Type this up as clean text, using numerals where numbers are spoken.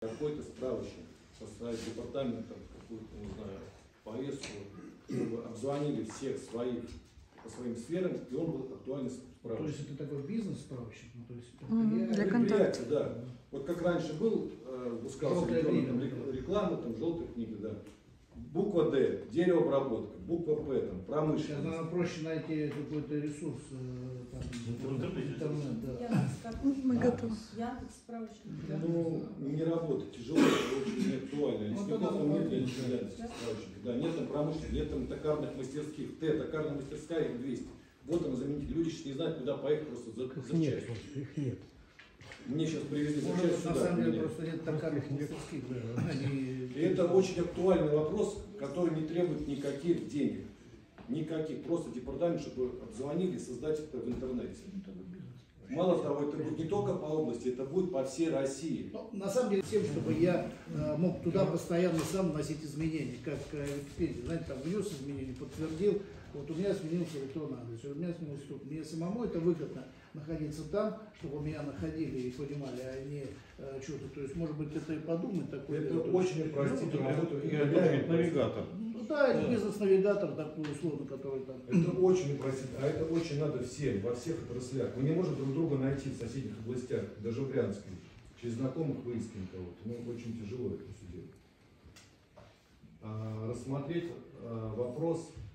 какой-то справочник составить департаментом, какую-то, не знаю, повестку, чтобы обзвонили всех своих по своим сферам, и он был актуальный справочник. То есть это такой бизнес-справочник? Ну, то есть предприятие, да. Вот как раньше был, выпускался реклама, там желтая книга, да. Буква Д, деревообработка, буква П, там, промышленность. Сейчас, наверное, проще найти какой-то ресурс, там, интернет, да. Мы готовы. Ну, не работает, тяжело, очень не актуально. Лесников там нет справочника, да, нет там промышленности, нет там токарных мастерских, токарная мастерская, их 200. Вот он заменитель. Люди сейчас не знают, куда поехать просто за частью. Их нет. Мне сейчас привезли запчасть сюда. На самом деле просто нет токарных мастерских. И это очень актуальный вопрос, который не требует никаких денег. Никаких. Просто департамент, чтобы обзвонили, создать это в интернете. Мало того, это будет не только по области, это будет по всей России. Ну, на самом деле, тем, чтобы я мог туда постоянно сам вносить изменения, как Википедия, знаете, там внес изменения, подтвердил, вот у меня сменился электронный адрес, у меня сменился тут. Мне самому это выгодно находиться там, чтобы меня находили и понимали, а не что-то. То есть, может быть, это и подумать такое. Это очень упростит работу. Навигатор. Ну да, это бизнес-навигатор такой условно, который там. Это очень упростит, а это очень надо всем, во всех отраслях. Мы не можем друг друга найти в соседних областях, даже в Брянске. Через знакомых выискиваем кого-то. Ну, очень тяжело это все делать. Рассмотреть вопрос